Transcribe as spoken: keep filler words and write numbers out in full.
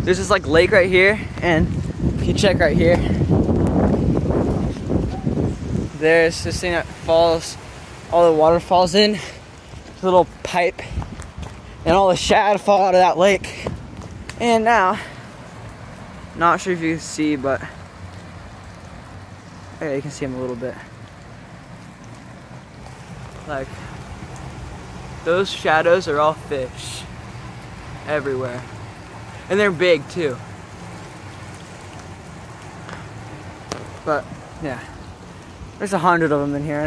there's this like lake right here, and if you check right here, there's this thing that falls, all the water falls in, this little pipe, and all the shad fall out of that lake. And now, not sure if you can see, but yeah, you can see them a little bit. Like, those shadows are all fish everywhere. And they're big too. But yeah, there's a hundred of them in here.